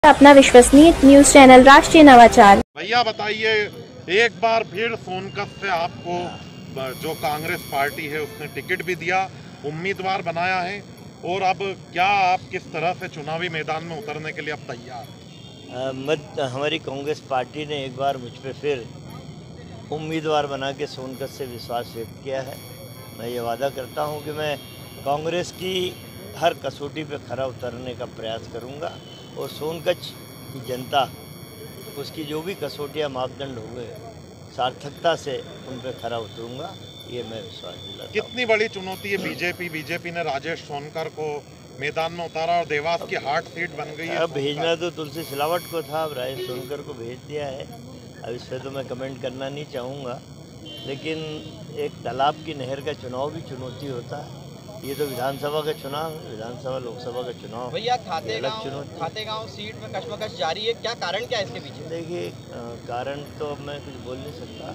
अपना विश्वसनीय news channel राष्ट्रीय नवाचार। भैया बताइए, एक बार फिर सोनकत से आपको जो कांग्रेस पार्टी है उसने टिकट भी दिया, उम्मीदवार बनाया है, और अब क्या आप किस तरह से चुनावी मैदान में उतरने के लिए अब तैयार? हमारी कांग्रेस पार्टी ने एक बार मुझ पर फिर उम्मीदवार बना के सोनकत से विश्वास व्यक्त किया है। मैं ये वादा करता हूँ कि मैं कांग्रेस की हर कसौटी पे खरा उतरने का प्रयास करूँगा और सोनकत की जनता उसकी जो भी कसौटियाँ मापदंड होंगे सार्थकता से उन पर खरा उतरूँगा, ये मैं विश्वास दिलाता हूँ। कितनी बड़ी चुनौती है बीजेपी ने राजेश सोनकर को मैदान में उतारा और देवास की हार्ट सीट बन गई है। अब भेजना तो तुलसी सिलावट को था, अब राजेश सोनकर को भेज दिया है। अब इस पर तो मैं कमेंट करना नहीं चाहूँगा, लेकिन एक तालाब की नहर का चुनाव भी चुनौती होता है। ये तो विधानसभा का चुनाव है, विधानसभा लोकसभा का चुनाव। भैया खातेगांव सीट में कशमकश जारी है, क्या कारण क्या है इसके पीछे? देखिए, कारण तो मैं कुछ बोल नहीं सकता।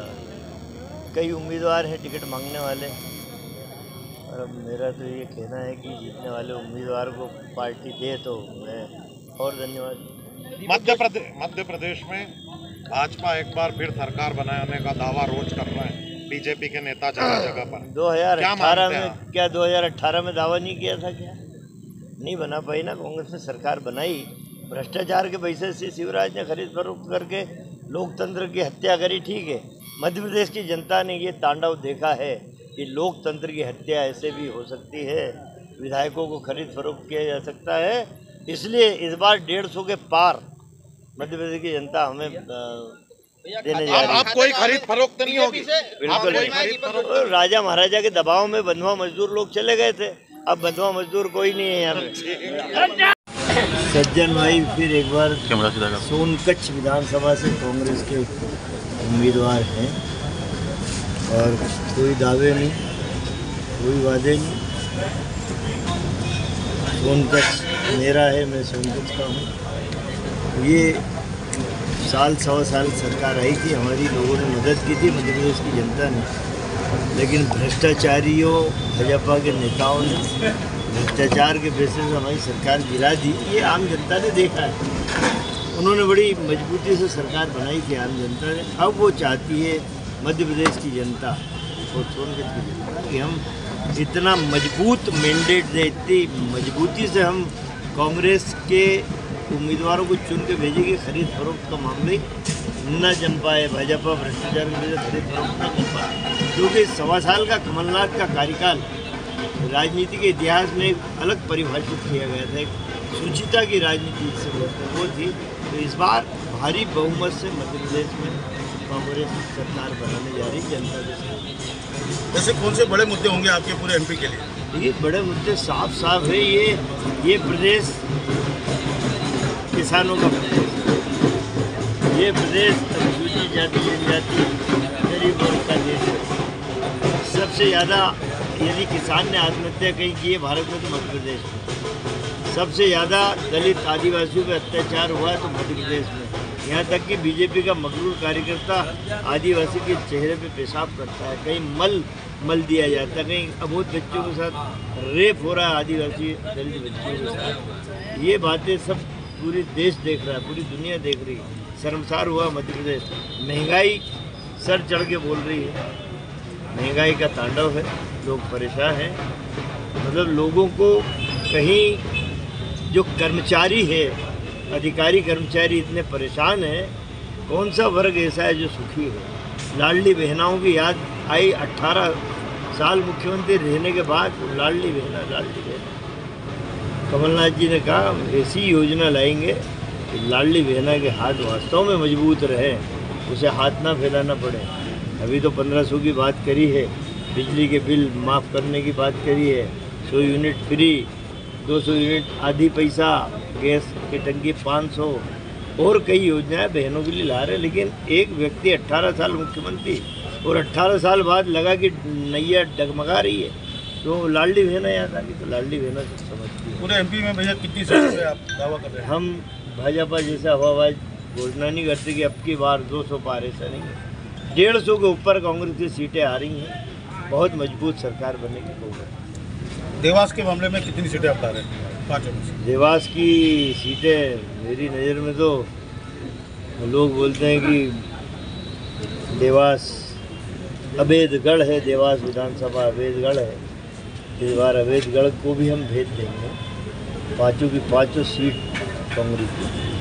कई उम्मीदवार हैं टिकट मांगने वाले, और अब मेरा तो ये कहना है कि जीतने वाले उम्मीदवार को पार्टी दे तो मैं और धन्यवाद। मध्य प्रदेश में भाजपा एक बार फिर सरकार बनाने का दावा रोज कर रहा है, बीजेपी के नेता जगह जगह पर। 2018 में क्या 2018 में दावा नहीं किया था? क्या नहीं बना पाई ना? कांग्रेस ने सरकार बनाई, भ्रष्टाचार के पैसे से शिवराज ने खरीद फरोख्त करके लोकतंत्र की हत्या करी। ठीक है, मध्य प्रदेश की जनता ने ये तांडव देखा है कि लोकतंत्र की हत्या ऐसे भी हो सकती है, विधायकों को खरीद फरोख्त किया जा सकता है। इसलिए इस बार 150 के पार मध्य प्रदेश की जनता हमें देने जा रही है। आप कोई खरीद फरोख्त नहीं होगी? बिल्कुल। राजा महाराजा के दबाव में बंधुआ मजदूर लोग चले गए थे, अब बंधुआ मजदूर कोई नहीं है यहाँ। सज्जन भाई फिर एक बार सोनकत विधानसभा से कांग्रेस के उम्मीदवार हैं, और कोई दावे नहीं, कोई वादे नहीं। सोनकत मेरा है, मैं सोनकत का हूँ। ये साल सवा साल सरकार आई थी, हमारी लोगों ने मदद की थी, मध्य प्रदेश की जनता ने, लेकिन भ्रष्टाचारियों भाजपा के नेताओं ने भ्रष्टाचार के बेसिस से हमारी सरकार गिरा दी। ये आम जनता ने देखा है। उन्होंने बड़ी मजबूती से सरकार बनाई थी आम जनता ने। अब वो चाहती है मध्य प्रदेश की जनता और सोनकत की जनता कि हम इतना मजबूत मैंडेट दें, इतनी मजबूती से हम कांग्रेस के उम्मीदवारों को चुन के भेजेंगे। खरीद फरोख्त का मामले न जम पाए, भाजपा भ्रष्टाचार की वजह से खरीद फरोख्त न कर पाए, क्योंकि सवा साल का कमलनाथ का कार्यकाल राजनीति के इतिहास में अलग परिभाषित किया गया था। एक सुचिता की राजनीति से वो थी। तो इस बार भारी बहुमत से मध्य प्रदेश में कांग्रेस सरकार बनाने जा रही जनता के साथ। जैसे कौन से बड़े मुद्दे होंगे आपके पूरे एमपी के लिए? ये बड़े मुद्दे साफ है। ये प्रदेश किसानों का प्रदेश, ये प्रदेश अनुसूचित जाति जनजाति गरीब वर्ग का देश है। सबसे ज़्यादा यदि किसान ने आत्महत्या कहीं की है भारत में तो मध्य प्रदेश में। सबसे ज़्यादा दलित आदिवासियों पर अत्याचार हुआ है तो मध्य प्रदेश में। यहाँ तक कि बीजेपी का मकरूर कार्यकर्ता आदिवासी के चेहरे पे पेशाब करता है, कहीं मल दिया जाता है, कहीं अबोध बच्चों के साथ रेप हो रहा है आदिवासी दलित बच्चों के साथ। ये बातें सब पूरी देश देख रहा है, पूरी दुनिया देख रही है। शर्मसार हुआ मध्य प्रदेश। महंगाई सर चढ़ के बोल रही है, महंगाई का तांडव है, लोग परेशान हैं। मतलब लोगों को कहीं जो कर्मचारी है, अधिकारी कर्मचारी इतने परेशान हैं, कौन सा वर्ग ऐसा है जो सुखी है? लाडली बहनाओं की याद आई 18 साल मुख्यमंत्री रहने के बाद। लाडली बहना कमलनाथ जी ने कहा ऐसी योजना लाएंगे कि लाडली बहना के हाथ वास्तव में मजबूत रहें, उसे हाथ ना फैलाना पड़े। अभी तो 1500 की बात करी है, बिजली के बिल माफ़ करने की बात करी है, 100 यूनिट फ्री, 200 यूनिट आधी पैसा, गैस की टंकी 500, और कई योजनाएं बहनों के लिए ला रहे हैं। लेकिन एक व्यक्ति 18 साल मुख्यमंत्री और 18 साल बाद लगा कि नैया डगमगा रही है, तो लाडली बहना याद आ गई, तो लाडली बहना सब समझती है। पूरे एमपी में भैया कितनी सीटों पे आप दावा कर रहे हैं? हम भाजपा जैसा हवाबाज घोषणा नहीं करते कि अब की बार 200 पार, ऐसा नहीं है। 150 के ऊपर कांग्रेस की सीटें आ रही हैं, बहुत मजबूत सरकार बनेगी कांग्रेस। देवास के मामले में कितनी सीटें आप ला रहे हैं? पाँचों में से? देवास की सीटें मेरी नज़र में तो लोग बोलते हैं कि देवास अभेदगढ़ है, देवास विधानसभा अभेदगढ़ है। इस बार अभेदगढ़ को भी हम भेज देंगे। पाँचों की पाँचों सीट कांग्रेस की।